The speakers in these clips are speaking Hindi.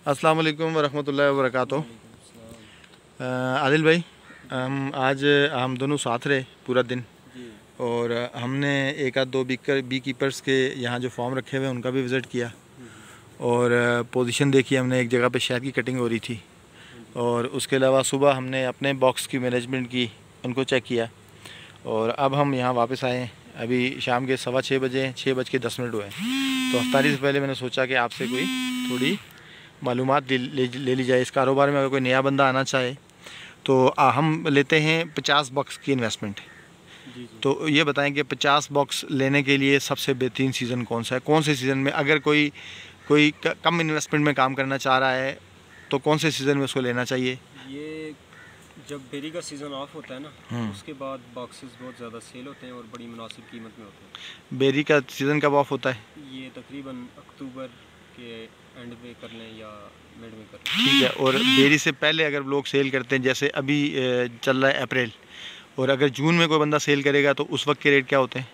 अस्सलाम वालेकुम वरहमतुल्लाहि वबरकातुहू। आदिल भाई, हम दोनों साथ रहे पूरा दिन जी और हमने एक आध दो बी कीपर्स के यहाँ जो फॉर्म रखे हुए हैं उनका भी विज़िट किया और पोजीशन देखी हमने। एक जगह पे शहद की कटिंग हो रही थी हाँ जी। और उसके अलावा सुबह हमने अपने बॉक्स की मैनेजमेंट की, उनको चेक किया और अब हम यहाँ वापस आए। अभी शाम के 6:15 6:10 हुए। तो अफ्तारी से पहले मैंने सोचा कि आपसे कोई थोड़ी मालूमात ले ली जाए इस कारोबार में। अगर कोई नया बंदा आना चाहे तो हम लेते हैं 50 बॉक्स की इन्वेस्टमेंट। जी जी। तो ये बताएं कि 50 बॉक्स लेने के लिए सबसे बेहतरीन सीज़न कौन सा है? कौन से सीज़न में अगर कोई कोई कम इन्वेस्टमेंट में काम करना चाह रहा है तो कौन से सीज़न में उसको लेना चाहिए? ये जब बेरी का सीज़न ऑफ होता है ना, उसके बाद बॉक्सेस बहुत ज़्यादा सेल होते हैं और बड़ी मुनासिब कीमत में होते बेरी का सीज़न कब ऑफ होता है? हैं। ये तकरीबन अक्टूबर के एंड में कर लें या मिड में कर ठीक है। और बेरी से पहले अगर लोग सेल करते हैं, जैसे अभी चल रहा है अप्रैल, और अगर जून में कोई बंदा सेल करेगा तो उस वक्त के रेट क्या होते हैं?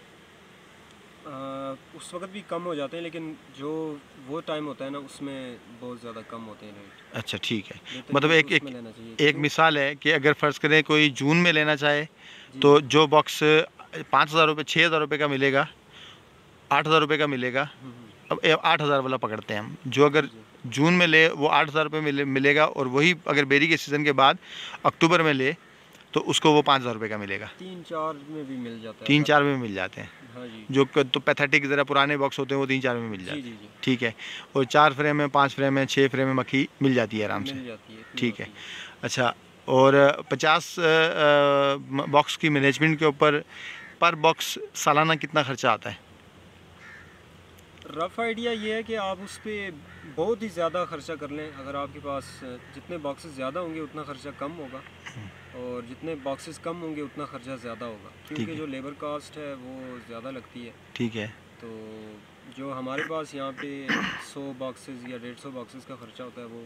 उस वक्त भी कम हो जाते हैं, लेकिन जो वो टाइम होता है ना, उसमें बहुत ज़्यादा कम होते हैं रेट। अच्छा, ठीक है। बेहतर मतलब ये एक एक उसमें लेना चाहिए एक मिसाल है कि अगर फ़र्ज़ करें कोई जून में लेना चाहे जी तो जो बॉक्स 5,000 रुपये 6,000 रुपये का मिलेगा, 8,000 रुपये का मिलेगा। अब 8,000 वाला पकड़ते हैं हम। जो अगर जी जी। जून में ले वो 8,000 रुपये मिलेगा, और वही अगर बेरी के सीज़न के बाद अक्टूबर में ले तो उसको वो 5,000 रुपये का मिलेगा। 3-4 में भी मिल जाता है तीन अगर। चार में मिल जाते हैं। हाँ जी। जो तो पैथेटिक ज़रा पुराने बॉक्स होते हैं वो 3-4 में मिल जी जाते जी हैं। जी। ठीक है। और 4 फ्रेम है, 5 फ्रेम है, 6 फ्रेम है, मक्खी मिल जाती है आराम से। मिल जाती है, इतनी ठीक है। होती है। अच्छा। और 50 बॉक्स की मैनेजमेंट के ऊपर पर बॉक्स सालाना कितना खर्चा आता है? रफ़ आइडिया ये है कि आप उस पर बहुत ही ज़्यादा ख़र्चा कर लें। अगर आपके पास जितने बॉक्सेस ज़्यादा होंगे उतना ख़र्चा कम होगा, और जितने बॉक्सेस कम होंगे उतना ख़र्चा ज़्यादा होगा, ठीक क्योंकि है। जो लेबर कास्ट है वो ज़्यादा लगती है। ठीक है। तो जो हमारे पास यहाँ पे 100 बॉक्सेस या 150 बॉक्सेस का ख़र्चा होता है, वो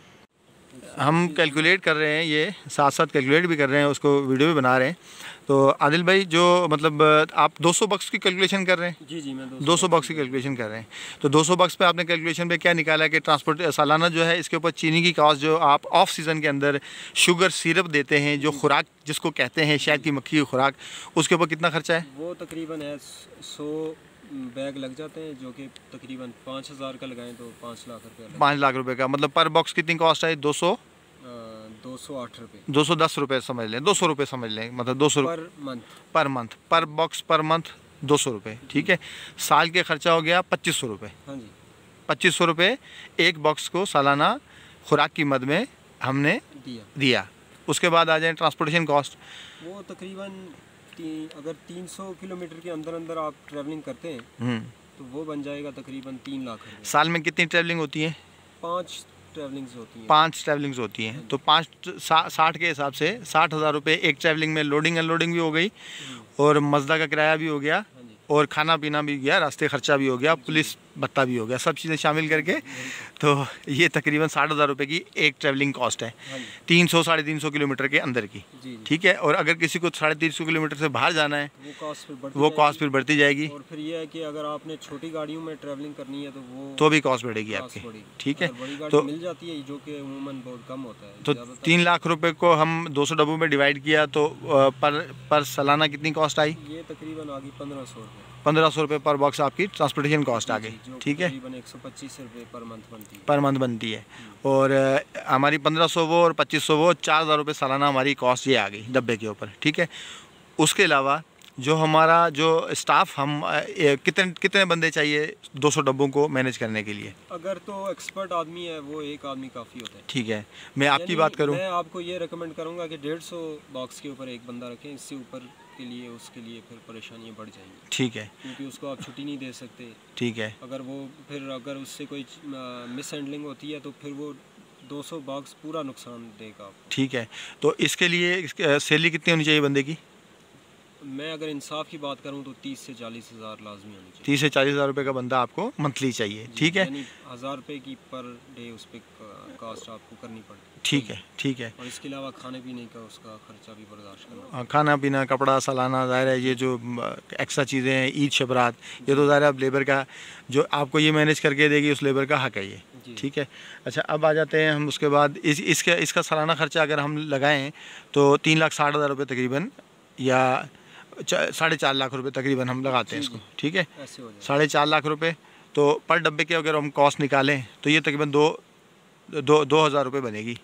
सारी हम चीज़ों में। कैलकुलेट कर रहे हैं, ये साथ साथ कैलकुलेट भी कर रहे हैं, उसको वीडियो भी बना रहे हैं। तो आदिल भाई, जो मतलब आप 200 बक्स की कैलकुलेशन कर रहे हैं? जी जी, मैं 200 200 बॉक्स बक्स की की कैलकुलेशन कैलकुलेशन कर कर रहा रहे हूँ। हैं। तो 200 बक्स पे आपने कैलकुलेशन पे क्या निकाला है कि ट्रांसपोर्ट सालाना जो है इसके ऊपर चीनी की कॉस्ट, जो आप ऑफ सीज़न के अंदर शुगर सिरप देते हैं, जो जी जी खुराक जिसको कहते हैं शहद जी। की मक्खी की खुराक, उसके ऊपर कितना खर्चा है? वो तकरीबन है 100 बैग लग जाते हैं, जो कि तकरीबन 5,000 का लगाएं तो 5 लाख रुपया लग 5 जाता लाख रुपए का। मतलब पर बॉक्स कितनी कॉस्ट है? 200 है। 208 रुपये 210 रुपये समझ लें, 200 रुपये समझ लें, मतलब 200 पर मंथ। पर मंथ, पर बॉक्स पर मंथ 200 रुपये। जी। ठीक है। साल के खर्चा हो गया 2,500 रुपये। हाँ जी। 2,500 रुपये एक बॉक्स को सालाना खुराक की मद में हमने दिया। दिया। उसके बाद आ जाए ट्रांसपोर्टेशन कॉस्ट। वो तकरीबन अगर 300 किलोमीटर के अंदर अंदर आप ट्रैवलिंग करते हैं तो वो बन जाएगा तकरीबन 3 लाख रुपये। साल में कितनी ट्रैवलिंग होती है? 5 ट्रैवलिंग्स होती हैं। 5 ट्रैवलिंग्स होती हाँ हैं। जी। तो 60 के हिसाब से 60,000 रुपये एक ट्रैवलिंग में। लोडिंग अनलोडिंग भी हो गई और मजदा का किराया भी हो गया हाँ जी। और खाना पीना भी गया, रास्ते खर्चा भी हो गया, जी पुलिस जी। भत्ता भी हो गया, सब चीज़ें शामिल करके। बिल्कुल। तो ये तकरीबन 60,000 रुपये की एक ट्रैवलिंग कॉस्ट है, हाँ जी। 300-350 किलोमीटर के अंदर की। जी जी। ठीक है। और अगर किसी को 350 किलोमीटर से बाहर जाना है वो कॉस्ट फिर बढ़ती वो कॉस्ट जाएगी। फिर बढ़ती जाएगी। और फिर ये है कि अगर आपने छोटी गाड़ियों में ट्रैवलिंग करनी है तो वो तो भी कॉस्ट बढ़ेगी कॉस्ट आपकी। बढ़ेगी। ठीक है। अगर बड़ी गाड़ी तो मिल जाती है, जो कि अमूमन बहुत कम होता है, तो ज़्यादातर 3 लाख रुपए को हम 200 डब्बों में डिवाइड किया तो पर सालाना कितनी कॉस्ट आई? ये तकरीबन आ गई 1,500 रुपये। 1,500 रुपये पर बॉक्स आपकी ट्रांसपोर्टेशन कॉस्ट आ जी गई। जी, जो कि ठीक है। तकरीबन 125 रुपये पर मंथ बनती है। पर मंथ बनती है। और हमारी 1,500 वो और 2,500 वो, 4,000 रुपये सालाना हमारी कॉस्ट ये आ गई डब्बे के ऊपर। ठीक है। उसके अलावा जो हमारा जो स्टाफ, हम कितने कितने बंदे चाहिए 200 डब्बों को मैनेज करने के लिए? अगर तो एक्सपर्ट आदमी है वो एक आदमी काफ़ी होता है। ठीक है। मैं आपकी यानी बात करूं, मैं आपको ये रेकमेंड करूंगा कि 150 बॉक्स के ऊपर एक बंदा रखें। इससे ऊपर के लिए उसके लिए फिर परेशानियां बढ़ जाएंगी, ठीक है। क्योंकि उसको आप छुट्टी नहीं दे सकते। ठीक है। अगर उससे कोई मिस हैंडलिंग होती है तो फिर वो 200 बॉक्स पूरा नुकसान देगा आपको। ठीक है। तो इसके लिए सैलरी कितनी होनी चाहिए बंदे की? मैं अगर इंसाफ की बात करूं तो 30 से 40 हज़ार लाजमी होनी चाहिए। 30 से 40 हज़ार रुपये का बंदा आपको मंथली चाहिए, ठीक है। यानी 1000 रुपये की पर डे उस पर कास्ट आपको करनी पड़ती है। ठीक है, ठीक है। और इसके अलावा खाने पीने का उसका खर्चा भी बर्दाश्त करना। खाना पीना, कपड़ा, सालाना, ज़ाहिर है ये जो एक्स्ट्रा चीज़ें हैं, ईद शबरात, ये तो ज़ाहिर है अब लेबर का, जो आपको ये मैनेज करके देगी उस लेबर का हक है ये, ठीक है। अच्छा, अब आ जाते हैं हम उसके बाद इसका सालाना खर्चा अगर हम लगाएं तो 3,60,000 रुपये तकरीबन, या 4.5 लाख रुपए तकरीबन हम लगाते हैं इसको, ठीक है। 4.5 लाख रुपए तो पर डब्बे के अगर हम कॉस्ट निकालें तो ये तकरीबन 2,000 रुपये बनेगी।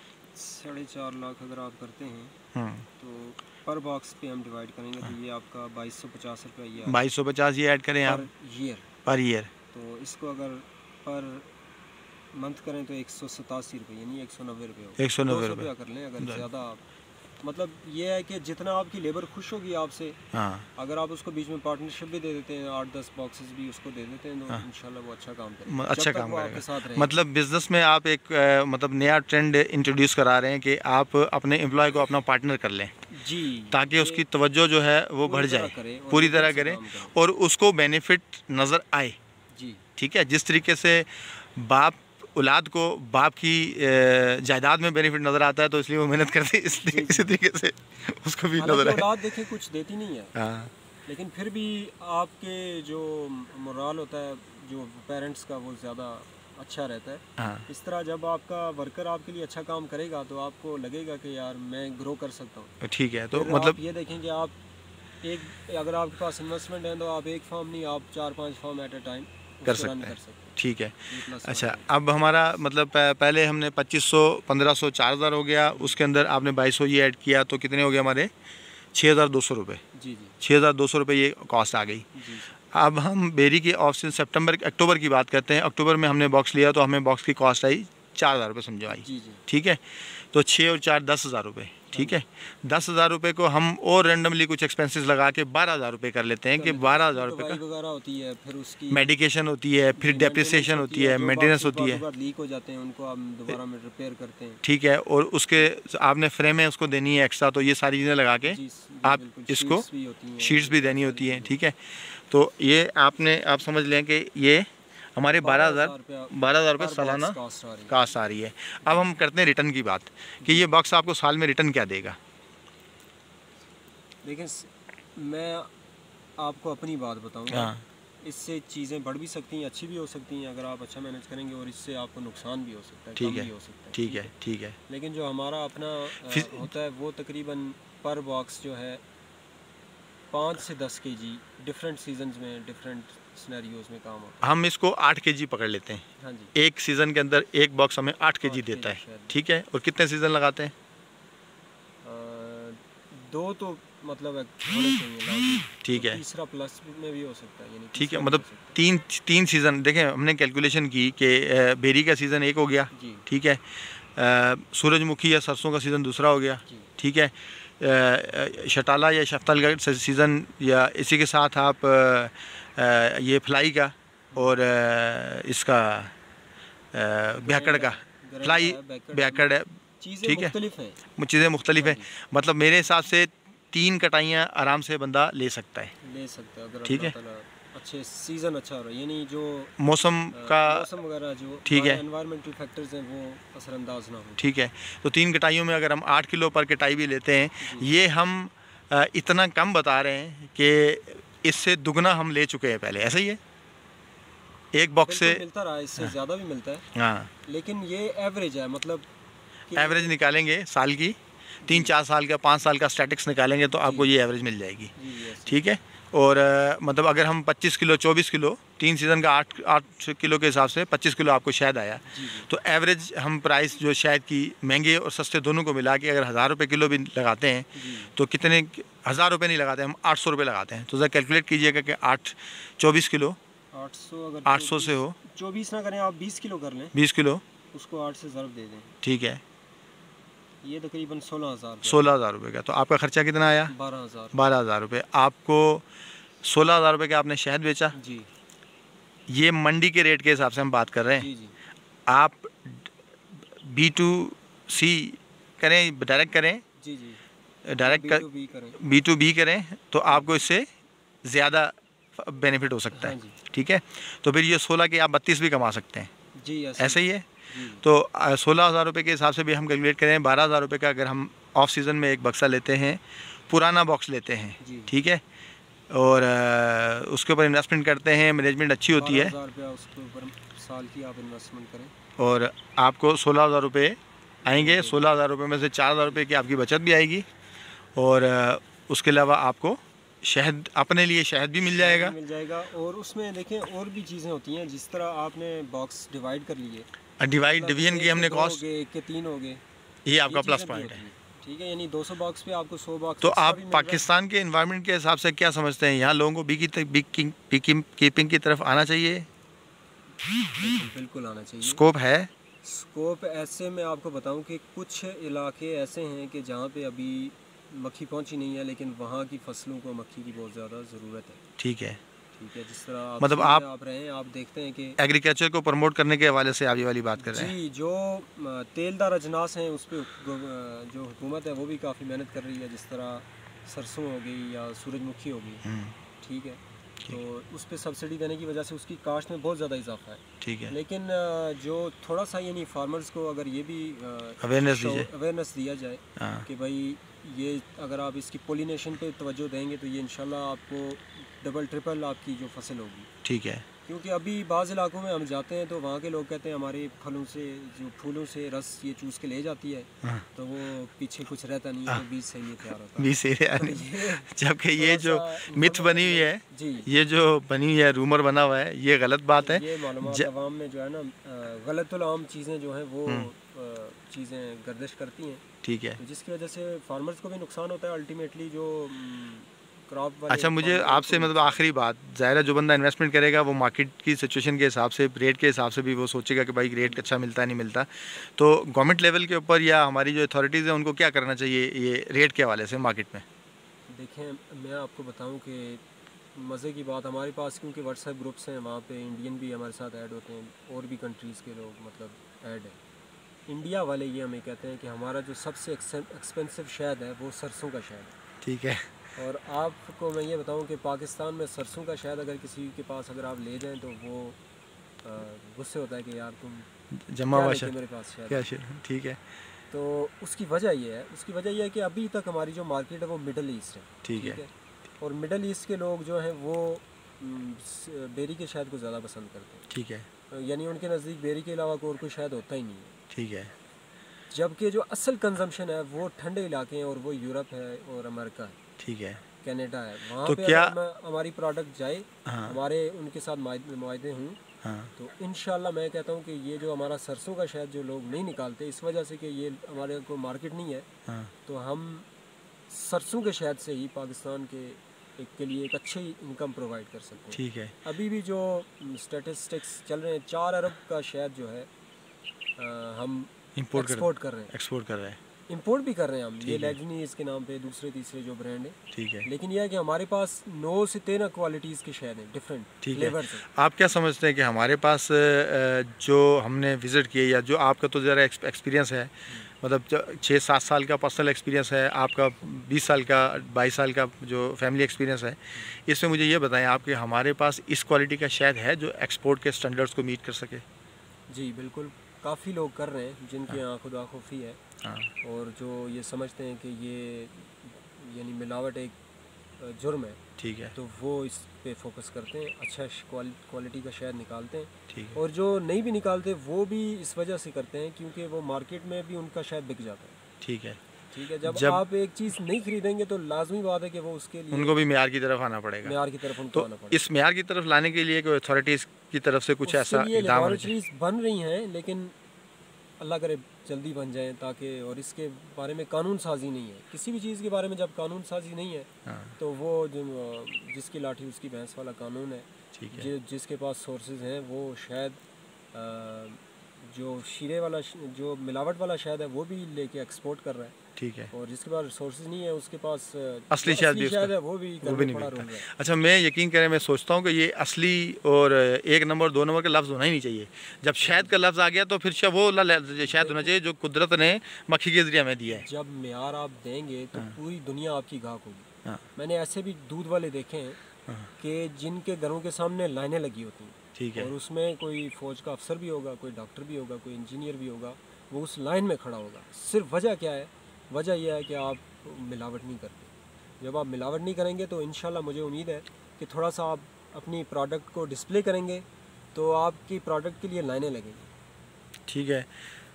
4.5 लाख अगर आप करते हैं तो पर बॉक्स पे हम डिवाइड करेंगे तो ये आपका 2250 रुपये, ये 2250 ये ऐड करें आप पर ईयर। तो इसको अगर पर मंथ करें तो 187 रुपये, यानी 190 रुपये, 190 रुपये कर लें अगर ज़्यादा। मतलब ये है कि जितना आपकी लेबर खुश होगी आपसे, अगर आप उसको बीच में पार्टनरशिप भी दे देते हैं, 8-10 बॉक्सेस भी उसको दे देते हैं, तो इंशाल्लाह वो अच्छा काम करेगा, अच्छा काम करेगा। मतलब बिजनेस में आप एक मतलब नया ट्रेंड इंट्रोड्यूस करा रहे हैं कि आप अपने एम्प्लॉय को अपना पार्टनर कर लें जी, ताकि उसकी तवज्जो जो है वो बढ़ जाए, पूरी तरह करें और उसको बेनिफिट नज़र आए जी, ठीक है। जिस तरीके से बाप औलाद को बाप की जायदाद में बेनिफिट नज़र आता है तो इसलिए वो मेहनत करती है, इसलिए इसी तरीके से उसको भी नज़र आए। औलाद देखें कुछ देती नहीं है, लेकिन फिर भी आपके जो मोरल होता है जो पेरेंट्स का वो ज़्यादा अच्छा रहता है। इस तरह जब आपका वर्कर आपके लिए अच्छा काम करेगा तो आपको लगेगा कि यार मैं ग्रो कर सकता हूँ, ठीक है। तो मतलब ये देखें कि आप अगर आपके पास इन्वेस्टमेंट है तो आप एक फार्म नहीं, आप 4-5 फार्म एट ए टाइम कर सकते हैं, ठीक है। अच्छा, अब हमारा मतलब पहले हमने 2500, 1500, 4000 हो गया, उसके अंदर आपने 2200 ये ऐड किया तो कितने हो गए हमारे 6200 रुपये। जी 6200 रुपये ये कॉस्ट आ गई। अब हम बेरी की ऑफ सीजन अक्टूबर की बात करते हैं। अक्टूबर में हमने बॉक्स लिया तो हमें बॉक्स की कॉस्ट आई 4000 रुपये समझो आई, ठीक है। तो 6 और 4 10,000 रुपये, ठीक है। 10,000 रुपये को हम और रेंडमली कुछ एक्सपेंसेस लगा के 12,000 रुपये कर लेते हैं कि 12,000 रुपये का होती है, फिर उसकी मेडिकेशन होती है, फिर डेप्रिसिएशन होती है, मेंटेनेंस होती है, लीक हो जाते हैं उनको हम दोबारा में रिपेयर करते हैं, ठीक है। और उसके आपने फ्रेम है उसको देनी है एक्स्ट्रा, तो ये सारी चीज़ें लगा के आप इसको शीट्स भी देनी होती हैं, ठीक है। तो ये आप समझ लें कि ये हमारे 12,000 रुपये सालाना कास्ट आ रही है। अब हम करते हैं रिटर्न की बात कि ये बॉक्स आपको साल में रिटर्न क्या देगा। देखिए मैं आपको अपनी बात बताऊंगा, इससे चीज़ें बढ़ भी सकती हैं, अच्छी भी हो सकती हैं अगर आप अच्छा मैनेज करेंगे, और इससे आपको नुकसान भी हो सकता है, ठीक कम है, भी हो सकता है, ठीक है, ठीक है। लेकिन जो हमारा अपना होता है वो तकरीबन पर बॉक्स जो है 5 से 10 केजी डिफरेंट सीजन्स में डिफरेंट सिनेरियोज में काम होता है। हम इसको 8 केजी पकड़ लेते हैं। हाँ जी, एक सीज़न के अंदर एक बॉक्स हमें 8 केजी देता है, ठीक है। और कितने सीज़न लगाते हैं? 2 तो मतलब होने चाहिए, ठीक है। तीसरा प्लस में भी हो सकता है, यानी ठीक है। मतलब तीन सीज़न देखें हमने कैलकुलेशन की कि बेरी का सीज़न एक हो गया, ठीक है। सूरजमुखी या सरसों का सीज़न दूसरा हो गया, ठीक है। शटाला या शफ्ताल का सीज़न, या इसी के साथ आप ये फ्लाई का और इसका बैकड़ का, फ्लाई बैकड़ है, ठीक है। चीज़ें मुख्तलिफ हैं। मतलब मेरे हिसाब से 3 कटाइयाँ आराम से बंदा ले सकता है, अगर ठीक है। अच्छे सीजन अच्छा हो रहा है, यानी जो मौसम वगैरह जो ठीक है, एनवायरमेंटल फैक्टर्स हैं वो असरअंदाज ना हो, ठीक है। तो 3 कटाइयों में अगर हम 8 किलो पर कटाई भी लेते हैं, ये हम इतना कम बता रहे हैं कि इससे दुगना हम ले चुके हैं पहले, ऐसा ही है। एक बॉक्स से मिलता रहा, इससे ज़्यादा भी मिलता है, हाँ, लेकिन ये एवरेज है। मतलब एवरेज निकालेंगे साल की, 3-4 साल का 5 साल का स्टैटिक्स निकालेंगे तो आपको ये एवरेज मिल जाएगी, ठीक है। और मतलब अगर हम 25 किलो 24 किलो 3 सीज़न का 8 किलो के हिसाब से 25 किलो आपको शहद आया, तो एवरेज हम प्राइस जो शहद की महंगे और सस्ते दोनों को मिला के अगर 1000 रुपये किलो भी लगाते हैं तो कितने, 1000 रुपये नहीं लगाते हम, 800 रुपये लगाते हैं। तो ज़रा कैलकुलेट कीजिएगा कि 24 किलो 800 से हो, 24 ना करें आप 20 किलो कर लें, 20 किलो उसको 8 से ज़रब दे दें, ठीक है। ये तकरीबन 16,000 रुपये का। तो आपका खर्चा कितना आया? 12,000 रुपये। आपको 16,000 रुपये का आपने शहद बेचा जी, ये मंडी के रेट के हिसाब से हम बात कर रहे हैं जी। आप B2C करें, डायरेक्ट करें जी, डायरेक्ट B2B करें तो आपको इससे ज़्यादा बेनिफिट हो सकता है। ठीक है, तो फिर ये 16 के आप 32 भी कमा सकते हैं जी, ऐसे ही है। तो 16,000 रुपये के हिसाब से भी हम कैलकुलेट करें, 12,000 रुपये का अगर हम ऑफ सीज़न में एक बक्सा लेते हैं, पुराना बॉक्स लेते हैं, ठीक है, और उसके ऊपर इन्वेस्टमेंट करते हैं, मैनेजमेंट अच्छी होती है, उसके ऊपर साल की आप इन्वेस्टमेंट करें और आपको 16,000 रुपये आएंगे। 16,000 रुपये में से 4,000 रुपये की आपकी बचत भी आएगी, और उसके अलावा आपको शहद, अपने लिए शहद भी मिल जाएगा। और उसमें देखें और भी चीज़ें होती हैं, जिस तरह आपने बॉक्स डिवाइड कर लिए, डिवीजन की हमने कॉस्ट, एक के 3 हो गए, ये आपका प्लस पॉइंट है। ठीक है, यानी 200 बॉक्स पे आपको 100 बॉक्स। तो आप पाकिस्तान के एनवायरनमेंट के हिसाब से क्या समझते हैं, यहाँ लोगों को बी कीपिंग की तरफ आना चाहिए? बिल्कुल आना चाहिए। स्कोप है? स्कोप ऐसे मैं आपको बताऊं कि कुछ इलाके ऐसे हैं कि जहाँ पे अभी मक्खी पहुंची नहीं है, लेकिन वहाँ की फसलों को मक्खी की बहुत ज़्यादा ज़रूरत है। ठीक है, जिस तरह मतलब आप रहे हैं, आप देखते हैं कि एग्रीकल्चर को प्रमोट करने के हवाले से आप ये वाली बात कर रहे हैं जी। जो तेलदार अजनास हैं उस पर जो हुकूमत है वो भी काफ़ी मेहनत कर रही है, जिस तरह सरसों हो गई या सूरजमुखी हो गई, ठीक है, तो उस पर सब्सिडी देने की वजह से उसकी काश्त में बहुत ज़्यादा इजाफा है। ठीक है, लेकिन जो थोड़ा सा यानी फार्मर्स को अगर ये भी अवेयरनेस दिया जाए कि भाई ये अगर आप इसकी पोलिनेशन पे तवज्जो देंगे तो ये इंशाल्लाह आपको डबल ट्रिपल आपकी जो फसल होगी। ठीक है, क्योंकि अभी बाज़ इलाकों में हम जाते हैं तो वहाँ के लोग कहते हैं हमारे फलों से, जो फूलों से रस ये चूस के ले जाती है, तो वो पीछे कुछ रहता नहीं है, तो बीज सही नहीं तैयार होता, बीज सही तैयार नहीं। जबकि ये जो मिथ बनी हुई है जी, ये जो बनी हुई है, रूमर बना हुआ है, ये गलत बात है। ये मालूमात अवाम में जो है ना गलत आम चीज़ें जो हैं वो चीज़ें गर्दिश करती हैं। ठीक है, तो जिसकी वजह से फार्मर्स को भी नुकसान होता है अल्टीमेटली, जो क्रॉप वाले। अच्छा, मुझे आपसे मतलब आखिरी बात, ज़ाहिर है जो बंदा इन्वेस्टमेंट करेगा वो मार्केट की सिचुएशन के हिसाब से, रेट के हिसाब से भी वो सोचेगा कि भाई रेट अच्छा मिलता है नहीं मिलता, तो गवर्नमेंट लेवल के ऊपर या हमारी जो अथॉरिटीज़ हैं उनको क्या करना चाहिए ये रेट के हवाले से मार्केट में? देखें, मैं आपको बताऊँ कि मज़े की बात, हमारे पास क्योंकि व्हाट्सएप ग्रुप्स हैं, वहाँ पे इंडियन भी हमारे साथ ऐड होते हैं और भी कंट्रीज़ के लोग मतलब ऐड हैं। इंडिया वाले ये हमें कहते हैं कि हमारा जो सबसे एक्सपेंसिव शहद है वो सरसों का शहद है। ठीक है, और आपको मैं ये बताऊं कि पाकिस्तान में सरसों का शहद अगर किसी के पास अगर आप ले जाएं तो वो गुस्से होता है कि यार तुम जमा हुआ शहद मेरे पास शहद क्या शहद। ठीक है, तो उसकी वजह ये है कि अभी तक हमारी जो मार्केट है वो मिडल ईस्ट है। ठीक है, और मिडल ईस्ट के लोग जो हैं वो बेरी के शहद को ज़्यादा पसंद करते हैं। ठीक है, यानी उनके नज़दीक बेरी के अलावा और कोई शहद होता ही नहीं है। ठीक है, जबकि जो असल कंजम्पशन है वो ठंडे इलाके हैं और वो यूरोप है और अमेरिका है। ठीक है, कनाडा है, वहाँ तो पे क्या हमारी प्रोडक्ट जाए, हमारे उनके साथ मुआहदे हों, तो इंशाल्लाह मैं कहता हूँ कि ये जो हमारा सरसों का शहद जो लोग नहीं निकालते इस वजह से कि ये हमारे को मार्केट नहीं है, तो हम सरसों के शहद से ही पाकिस्तान के लिए एक अच्छी इनकम प्रोवाइड कर सकते हैं। ठीक है, अभी भी जो स्टैटिस्टिक्स चल रहे हैं, 4 अरब का शहद जो है हम एक्सपोर्ट कर रहे हैं, इंपोर्ट भी कर रहे हैं हम, ये लेगनीज के नाम पे दूसरे तीसरे जो ब्रांड है। ठीक है, लेकिन यह है कि हमारे पास 9 से 13 क्वालिटीज़ के शहद हैं, डिफरेंट फ्लेवर्स हैं। आप क्या समझते हैं कि हमारे पास जो हमने विज़िट किए, या जो आपका तो ज़रा एक्सपीरियंस है, मतलब 6-7 साल का पर्सनल एक्सपीरियंस है आपका, 20 साल का 22 साल का जो फैमिली एक्सपीरियंस है, इसमें मुझे ये बताएं आप कि हमारे पास इस क्वालिटी का शहद है जो एक्सपोर्ट के स्टैंडर्ड्स को मीट कर सके? जी बिल्कुल, काफ़ी लोग कर रहे हैं जिनके यहाँ खुदा खुफी है, और जो ये समझते हैं कि ये यानी मिलावट एक जुर्म है। ठीक है, तो वो इस पे फोकस करते हैं, अच्छा क्वालिटी का शहद निकालते हैं। ठीक है, और जो नहीं भी निकालते वो भी इस वजह से करते हैं क्योंकि वो मार्केट में भी उनका शहद बिक जाता है। ठीक है, जब आप एक चीज़ नहीं खरीदेंगे तो लाजमी बात है कि वो उसके लिए उनको भी मेयार की तरफ आना पड़ेगा, मेयार की तरफ उनको आना पड़ेगा। इस मेयार की तरफ लाने के लिए कोई अथॉरिटीज़ की तरफ से कुछ ऐसा लेबॉरेटरीज बन रही हैं, लेकिन अल्लाह करे जल्दी बन जाएं, ताकि, और इसके बारे में कानून साजी नहीं है, किसी भी चीज़ के बारे में जब कानून साजी नहीं है तो वो जिसकी लाठी उसकी भैंस वाला कानून है। ठीक है, जिसके पास सोर्सेज हैं वो शायद जो शीरे वाला जो मिलावट वाला शहद है वो भी लेके एक्सपोर्ट कर रहा है, ठीक है। और जिसके पास रिसोर्सेज नहीं है उसके पास असली शहद है वो भी नहीं मिलता। अच्छा, मैं यकीन करें, मैं सोचता हूँ कि ये असली और 1 नंबर 2 नंबर का लफ्ज़ होना ही नहीं चाहिए। जब शहद का लफ्ज़ आ गया तो फिर वो शहद होना चाहिए जो कुदरत ने मक्खी के ज़रिए हमें दिया है। जब मेयार आप देंगे तो पूरी दुनिया आपकी गाहक होगी। मैंने ऐसे भी दूध वाले देखे हैं कि जिनके घरों के सामने लाइनें लगी होती हैं, ठीक है, और उसमें कोई फ़ौज का अफसर भी होगा, कोई डॉक्टर भी होगा, कोई इंजीनियर भी होगा, वो उस लाइन में खड़ा होगा। सिर्फ वजह क्या है? वजह यह है कि आप मिलावट नहीं करते। जब आप मिलावट नहीं करेंगे तो इंशाल्लाह मुझे उम्मीद है कि थोड़ा सा आप अपनी प्रोडक्ट को डिस्प्ले करेंगे तो आपकी प्रोडक्ट के लिए लाइनें लगेंगी। ठीक है।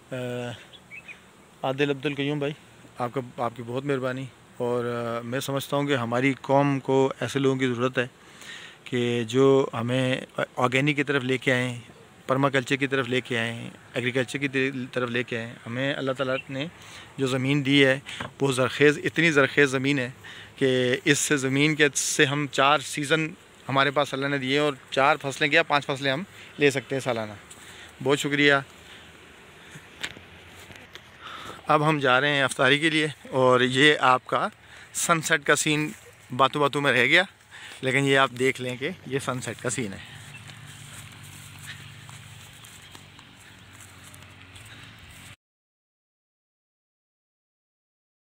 आदिल अब्दुल क़य्यूम भाई, आपकी बहुत मेहरबानी। और मैं समझता हूँ कि हमारी कौम को ऐसे लोगों की ज़रूरत है कि जो हमें ऑर्गेनिक की तरफ लेके आएँ, परमाकल्चर की तरफ लेके आएँ, एग्रीकल्चर की तरफ लेके आएँ। हमें अल्लाह ताला ने जो ज़मीन दी है वो ज़रख़ेज़, इतनी ज़रख़ेज़ ज़मीन है कि इस ज़मीन के से हम 4 सीज़न हमारे पास अल्लाह ने दिए और 4 फसलें क्या 5 फसलें हम ले सकते हैं सालाना। बहुत शुक्रिया। अब हम जा रहे हैं अफ्तारी के लिए, और ये आपका सनसेट का सीन बातों बातों में रह गया, लेकिन ये आप देख लें कि ये सनसेट का सीन है।